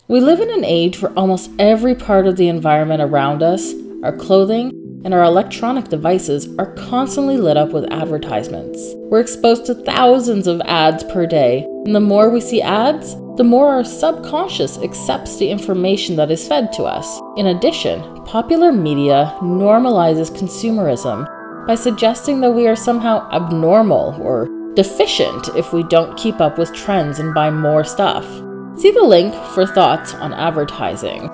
We live in an age where almost every part of the environment around us, our clothing, and our electronic devices are constantly lit up with advertisements. We're exposed to thousands of ads per day, and the more we see ads, the more our subconscious accepts the information that is fed to us. In addition, popular media normalizes consumerism by suggesting that we are somehow abnormal or deficient if we don't keep up with trends and buy more stuff. See the link for thoughts on advertising.